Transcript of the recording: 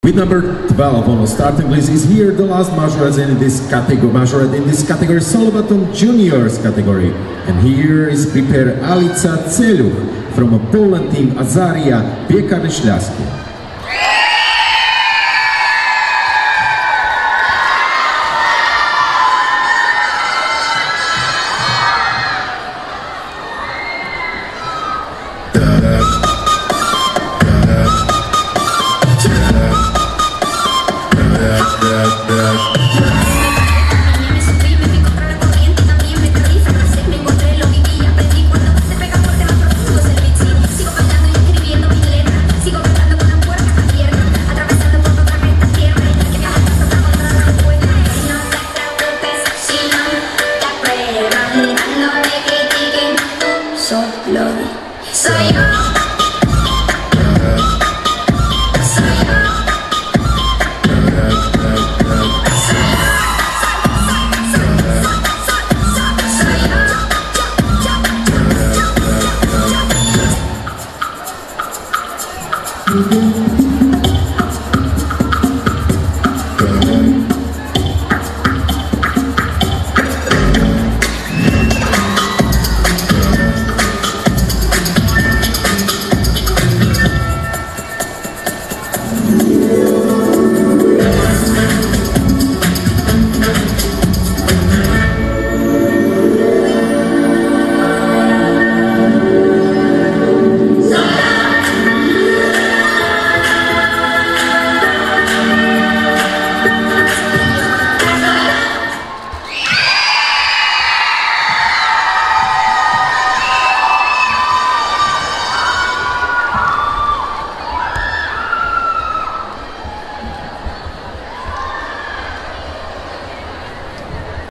With number 12 on the starting list is here the last Majorette in this category, solo baton juniors category. And here is prepared Alica Celuch from Poland team Azaria, Piekarny Śląski.